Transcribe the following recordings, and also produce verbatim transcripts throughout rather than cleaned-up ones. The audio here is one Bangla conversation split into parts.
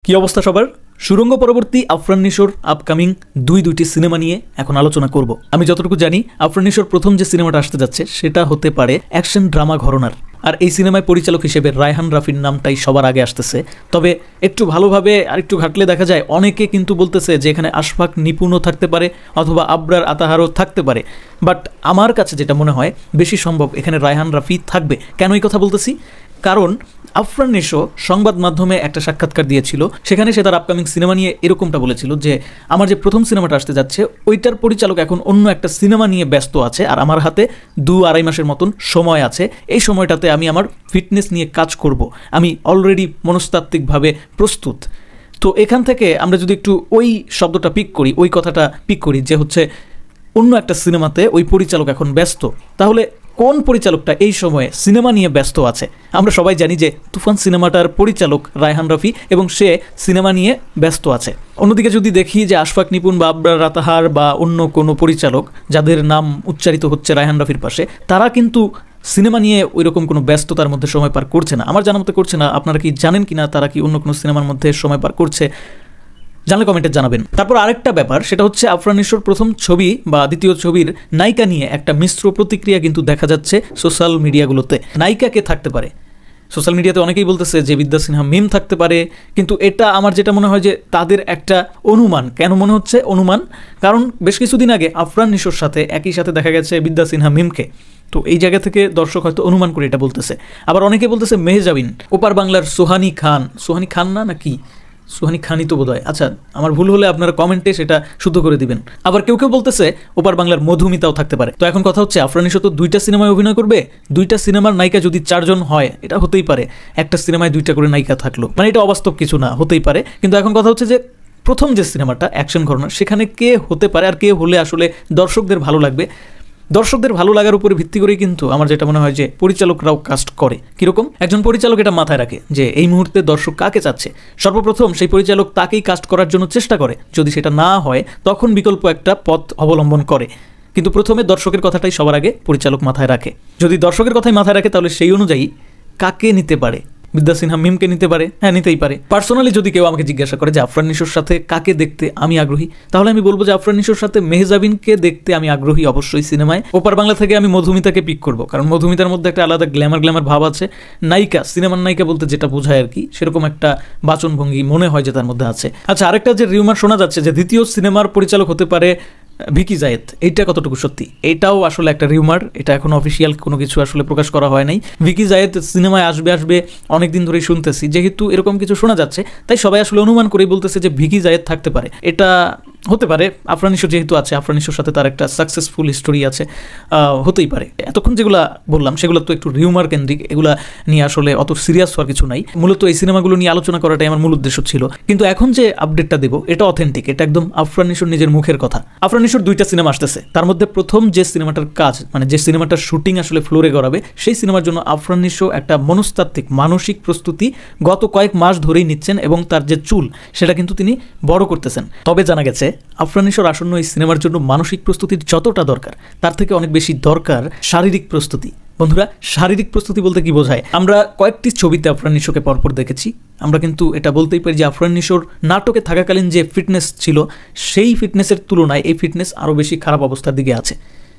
কি অবস্থা সবার? সুরঙ্গ পরবর্তী আফরান নিশোর আপকামিং দুই দুইটি সিনেমা নিয়ে এখন আলোচনা করব। আমি যতটুকু জানি আফরান নিশোর প্রথম যে সিনেমাটা আসতে যাচ্ছে সেটা হতে পারে অ্যাকশন ড্রামা ঘরানার, আর এই সিনেমায় পরিচালক হিসেবে রায়হান রাফির নামটাই সবার আগে আসতেছে। তবে একটু ভালোভাবে আর একটু ঘাটলে দেখা যায় অনেকে কিন্তু বলতেছে যে এখানে আশফাক নিপুণও থাকতে পারে অথবা আবরার আতাহারও থাকতে পারে, বাট আমার কাছে যেটা মনে হয় বেশি সম্ভব এখানে রায়হান রাফি থাকবে। কেন এই কথা বলতেছি? কারণ আফরান নিশো সংবাদ মাধ্যমে একটা সাক্ষাৎকার দিয়েছিল, সেখানে সে তার আপকামিং সিনেমা নিয়ে এরকমটা বলেছিল যে আমার যে প্রথম সিনেমাটা আসতে যাচ্ছে ওইটার পরিচালক এখন অন্য একটা সিনেমা নিয়ে ব্যস্ত আছে, আর আমার হাতে দু আড়াই মাসের মতন সময় আছে। এই সময়টাতে আমি আমার ফিটনেস নিয়ে কাজ করব, আমি অলরেডি মনস্তাত্ত্বিকভাবে প্রস্তুত। তো এখান থেকে আমরা যদি একটু ওই শব্দটা পিক করি, ওই কথাটা পিক করি যে হচ্ছে অন্য একটা সিনেমাতে ওই পরিচালক এখন ব্যস্ত, তাহলে কোন পরিচালকটা এই সময়ে সিনেমা নিয়ে ব্যস্ত আছে? আমরা সবাই জানি যে তুফান সিনেমাটার পরিচালক রায়হান রাফি এবং সে সিনেমা নিয়ে ব্যস্ত আছে। অন্যদিকে যদি দেখি যে আশফাক নিপুণ বা আবরার আতাহার বা অন্য কোনো পরিচালক যাদের নাম উচ্চারিত হচ্ছে রায়হান রাফির পাশে, তারা কিন্তু সিনেমা নিয়ে ওই রকম কোনো ব্যস্ততার মধ্যে সময় পার করছে না। আমার জানা মতে করছে না। আপনারা কি জানেন কিনা তারা কি অন্য কোনো সিনেমার মধ্যে সময় পার করছে? জানলে কমেন্টে জানাবেন। তারপর আরেকটা ব্যাপার, সেটা হচ্ছে আফরান নিশোর প্রথম ছবি বা দ্বিতীয় ছবির নায়িকা নিয়ে একটা মিশ্র প্রতিক্রিয়া কিন্তু দেখা যাচ্ছে সোশ্যাল মিডিয়াগুলোতে। নায়িকা কে থাকতে পারে? সোশ্যাল মিডিয়াতে অনেকেই বলতেছে যে বিদ্যা সিনহা মিম থাকতে পারে, কিন্তু এটা আমার যেটা মনে হয় যে তাদের একটা অনুমান। কেন মনে হচ্ছে অনুমান? কারণ বেশ কিছুদিন আগে আফরান নিশোর সাথে একই সাথে দেখা গেছে বিদ্যা সিনহা মিমকে। তো এই জায়গা থেকে দর্শক হয়তো অনুমান করে এটা বলতেছে। আবার অনেকে বলতেছে মেহজাবিন, ওপার বাংলার সোহানি খান, সোহানি খান না নাকি সুহানি খানই তো বোধহয়। আচ্ছা, আমার ভুল হলে আপনারা কমেন্টে সেটা শুদ্ধ করে দিবেন। আবার কেউ কেউ বলতেছে ওপার বাংলার মধুমিতাও থাকতে পারে। তো এখন কথা হচ্ছে আফরান নিশো তো দুইটা সিনেমায় অভিনয় করবে, দুইটা সিনেমার নায়িকা যদি চারজন হয় এটা হতেই পারে। একটা সিনেমায় দুইটা করে নায়িকা থাকলো, মানে এটা অবাস্তব কিছু না, হতেই পারে। কিন্তু এখন কথা হচ্ছে যে প্রথম যে সিনেমাটা অ্যাকশন ঘটনা, সেখানে কে হতে পারে আর কে হলে আসলে দর্শকদের ভালো লাগবে। দর্শকদের ভালো লাগার উপরে ভিত্তি করেই কিন্তু আমার যেটা মনে হয় যে পরিচালকরাও কাস্ট করে। কীরকম? একজন পরিচালক এটা মাথায় রাখে যে এই মুহূর্তে দর্শক কাকে চাচ্ছে, সর্বপ্রথম সেই পরিচালক তাকেই কাস্ট করার জন্য চেষ্টা করে। যদি সেটা না হয় তখন বিকল্প একটা পথ অবলম্বন করে, কিন্তু প্রথমে দর্শকের কথাটাই সবার আগে পরিচালক মাথায় রাখে। যদি দর্শকের কথাই মাথায় রাখে তাহলে সেই অনুযায়ী কাকে নিতে পারে? বিদ্যা সিনহা মিমকে নিতে পারে, হ্যাঁ নিতেই পারে। পার্সোনালি যদি কেউ আমাকে জিজ্ঞাসা করে যে আফরান নিশোর সাথে কাকে দেখতে আমি আগ্রহী, তাহলে আমি বলবো যে আফরান নিশোর সাথে মেহজাবিনকে দেখতে আমি আগ্রহী অবশ্যই সিনেমায়। ওপার বাংলা থেকে আমি মধুমিতাকে পিক করবো, কারণ মধুমিতার মধ্যে একটা আলাদা গ্ল্যামার গ্ল্যামার ভাব আছে। নায়িকা, সিনেমার নায়িকা বলতে যেটা বোঝায় আর কি, সেরকম একটা বাচনভঙ্গি মনে হয় যে তার মধ্যে আছে। আচ্ছা, আরেকটা যে রিউমার শোনা যাচ্ছে যে দ্বিতীয় সিনেমার পরিচালক হতে পারে ভিকি জায়েদ, এইটা কতটুকু সত্যি? এটাও আসলে একটা রিউমার, এটা এখন অফিসিয়াল কোনো কিছু আসলে প্রকাশ করা হয় নাই। ভিকি জায়েদ সিনেমায় আসবে আসবে অনেকদিন ধরেই শুনতেছি, যেহেতু এরকম কিছু শোনা যাচ্ছে তাই সবাই আসলে অনুমান করেই বলতেছে যে ভিকি জায়েদ থাকতে পারে। এটা হতে পারে, আফরান নিশো যেহেতু আছে, আফরান নিশোর সাথে তার একটা সাকসেসফুল হিস্টোরি আছে, হতেই পারে। এতক্ষণ যেগুলো বললাম সেগুলো তো একটু রিউমার কেন্দ্রিক, এগুলা নিয়ে আসলে অত সিরিয়াস হওয়ার কিছু নাই। মূলত এই সিনেমাগুলো নিয়ে আলোচনা করাটাই আমার মূল উদ্দেশ্য ছিল। কিন্তু এখন যে আপডেটটা দেবো এটা অথেন্টিক, এটা একদম আফরান নিশোর নিজের মুখের কথা। আফরান নিশোর দুইটা সিনেমা আসতেছে, তার মধ্যে প্রথম যে সিনেমাটার কাজ, মানে যে সিনেমাটার শুটিং আসলে ফ্লোরে গড়াবে, সেই সিনেমার জন্য আফরান নিশো একটা মনস্তাত্ত্বিক মানসিক প্রস্তুতি গত কয়েক মাস ধরেই নিচ্ছেন, এবং তার যে চুল সেটা কিন্তু তিনি বড় করতেছেন। তবে জানা গেছে আফরান নিশোর আসন্ন এই সিনেমার জন্য মানসিক প্রস্তুতির যতটা দরকার তার থেকে অনেক বেশি দরকার শারীরিক প্রস্তুতি। বন্ধুরা, শারীরিক প্রস্তুতি বলতে কি বোঝায়? আমরা কয়েকটি ছবিতে আফরান নিশোকে পরপর দেখেছি, আমরা কিন্তু এটা বলতেই পারি যে আফরান নিশোর নাটকে থাকাকালীন যে ফিটনেস ছিল সেই ফিটনেসের তুলনায় এই ফিটনেস আরও বেশি খারাপ অবস্থার দিকে আছে।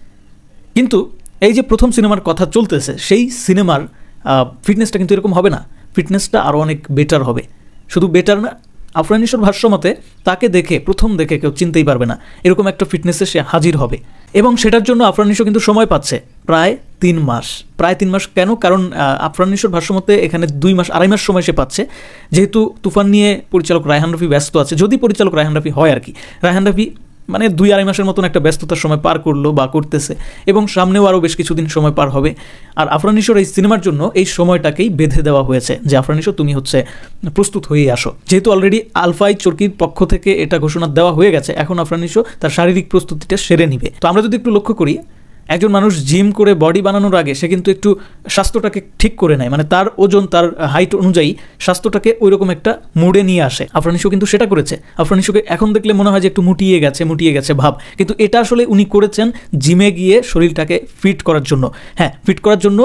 কিন্তু এই যে প্রথম সিনেমার কথা চলতেছে, সেই সিনেমার ফিটনেসটা কিন্তু এরকম হবে না, ফিটনেসটা আরও অনেক বেটার হবে। শুধু বেটার না, আফরান নিশোর ভাষ্য মতে তাকে দেখে প্রথম দেখে কেউ চিনতেই পারবে না এরকম একটা ফিটনেসে সে হাজির হবে, এবং সেটার জন্য আফরান নিশো কিন্তু সময় পাচ্ছে প্রায় তিন মাস। প্রায় তিন মাস কেন? কারণ আফরান নিশোর ভাষ্য মতে এখানে দুই মাস আড়াই মাস সময় সে পাচ্ছে, যেহেতু তুফান নিয়ে পরিচালক রায়হান রাফি ব্যস্ত আছে। যদি পরিচালক রায়হান রাফি হয় আর কি, রায়হান রাফি মানে দুই আড়াই মাসের মতন একটা ব্যস্ততার সময় পার করলো বা করতেছে, এবং সামনেও আরও বেশ কিছুদিন সময় পার হবে। আর আফরান নিশোর এই সিনেমার জন্য এই সময়টাকেই বেঁধে দেওয়া হয়েছে যে আফরান নিশো তুমি হচ্ছে প্রস্তুত হয়েই আসো। যেহেতু অলরেডি আলফাই চরকির পক্ষ থেকে এটা ঘোষণা দেওয়া হয়ে গেছে, এখন আফরান নিশো তার শারীরিক প্রস্তুতিটা সেরে নিবে। তো আমরা যদি একটু লক্ষ্য করি, একজন মানুষ জিম করে বডি বানানোর আগে সে কিন্তু একটু স্বাস্থ্যটাকে ঠিক করে নেয়, মানে তার ওজন তার হাইট অনুযায়ী স্বাস্থ্যটাকে ওইরকম একটা মুডে নিয়ে আসে। আফরান নিশো কিন্তু সেটা করেছে। আফরান নিশোকে এখন দেখলে মনে হয় যে একটু মুটিয়ে গেছে মুটিয়ে গেছে ভাব, কিন্তু এটা আসলে উনি করেছেন জিমে গিয়ে শরীরটাকে ফিট করার জন্য। হ্যাঁ, ফিট করার জন্য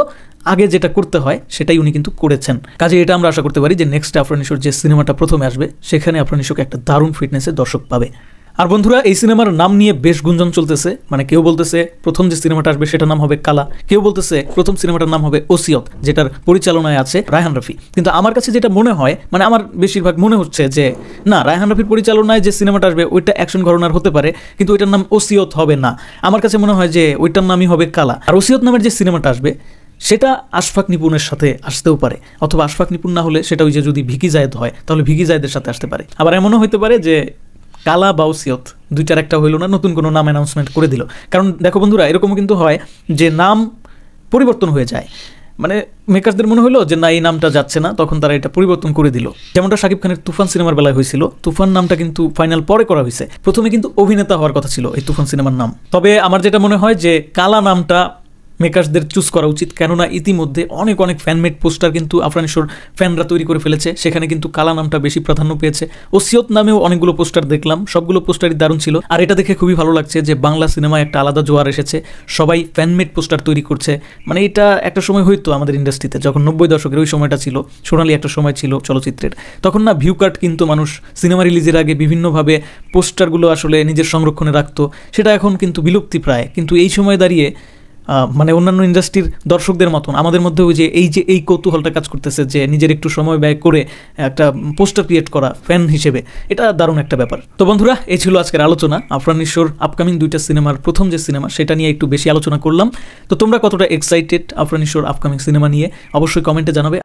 আগে যেটা করতে হয় সেটাই উনি কিন্তু করেছেন। কাজে এটা আমরা আশা করতে পারি যে নেক্সট আফরান নিশোর যে সিনেমাটা প্রথমে আসবে সেখানে আফরান নিশোকে একটা দারুণ ফিটনেসে দর্শক পাবে। আর বন্ধুরা, এই সিনেমার নাম নিয়ে বেশ গুঞ্জন চলতেছে। মানে কেউ বলতেছে প্রথম যে সিনেমাটা আসবে সেটার নাম হবে কালা, কেউ বলতেছে প্রথম সিনেমাটার নাম হবে ওসিয়ত, যেটার পরিচালনায় আছে রায়হান রাফি। কিন্তু আমার কাছে যেটা মনে হয়, মানে আমার বেশিরভাগ মনে হচ্ছে যে না, রায়হান রাফির পরিচালনায় যে সিনেমাটা আসবে ওইটা অ্যাকশন ঘরানার হতে পারে, কিন্তু ওইটার নাম ওসিয়ত হবে না। আমার কাছে মনে হয় যে ওইটার নামই হবে কালা। আর ওসিয়ত নামের যে সিনেমাটা আসবে সেটা আশফাক নিপুণের সাথে আসতেও পারে, অথবা আশফাক নিপুণ না হলে সেটা ওই যে যদি ভিকি জায়েদ হয় তাহলে ভিকি জায়েদের সাথে আসতে পারে। আবার এমনও হতে পারে যে কালা বা ওসিয়ত দুইটার একটা হইল না, নতুন কোনো নাম অ্যানাউন্সমেন্ট করে দিল। কারণ দেখো বন্ধুরা, এরকমও কিন্তু হয় যে নাম পরিবর্তন হয়ে যায়। মানে মেকারদের মনে হলো যে না, এই নামটা যাচ্ছে না, তখন তারা এটা পরিবর্তন করে দিল। যেমনটা শাকিব খানের তুফান সিনেমার বেলায় হয়েছিল। তুফান নামটা কিন্তু ফাইনাল পরে করা হয়েছে, প্রথমে কিন্তু অভিনেতা হওয়ার কথা ছিল এই তুফান সিনেমার নাম। তবে আমার যেটা মনে হয় যে কালা নামটা মেকার্সদের চুজ করা উচিত, কেননা ইতিমধ্যে অনেক অনেক ফ্যানমেড পোস্টার কিন্তু আফরান নিশোর ফ্যানরা তৈরি করে ফেলেছে, সেখানে কিন্তু কালা নামটা বেশি প্রাধান্য পেয়েছে। ওসিয়ত নামেও অনেকগুলো পোস্টার দেখলাম, সবগুলো পোস্টারই দারুণ ছিল। আর এটা দেখে খুবই ভালো লাগছে যে বাংলা সিনেমায় একটা আলাদা জোয়ার এসেছে, সবাই ফ্যানমেড পোস্টার তৈরি করছে। মানে এটা একটা সময় হইতো আমাদের ইন্ডাস্ট্রিতে, যখন নব্বই দশকের ওই সময়টা ছিল, সোনালি একটা সময় ছিল চলচ্চিত্রের, তখন না ভিউ কাট কিন্তু মানুষ সিনেমা রিলিজের আগে বিভিন্নভাবে পোস্টারগুলো আসলে নিজের সংরক্ষণে রাখতো, সেটা এখন কিন্তু বিলুপ্তি প্রায়। কিন্তু এই সময় দাঁড়িয়ে মানে অন্যান্য ইন্ডাস্ট্রির দর্শকদের মতন আমাদের মধ্যেও যে এই যে এই কৌতূহলটা কাজ করতেছে যে নিজের একটু সময় ব্যয় করে একটা পোস্টার ক্রিয়েট করা ফ্যান হিসেবে, এটা দারুণ একটা ব্যাপার। তো বন্ধুরা, এই ছিল আজকের আলোচনা। আফরান নিশোর আপকামিং দুইটা সিনেমার প্রথম যে সিনেমা সেটা নিয়ে একটু বেশি আলোচনা করলাম। তো তোমরা কতটা এক্সাইটেড আফরান নিশোর আপকামিং সিনেমা নিয়ে অবশ্যই কমেন্টে জানাবে।